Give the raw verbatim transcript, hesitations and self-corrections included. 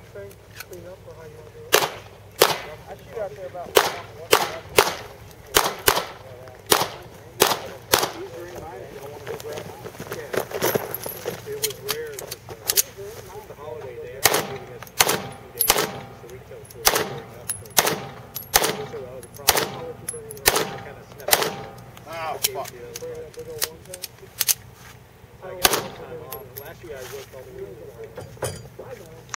thing, clean up, or how you want to do it? I shoot out there about one o'clock. These are in mine. You don't want to go grab mine. Yeah. It was rare. It was the holiday day. I was giving us two days. So we tell for clearing up. So the other problem. How would you bring it up? I kind of snapped it. Oh, fuck. Bring it up big old one time? I got some time off. Last year I worked all the way.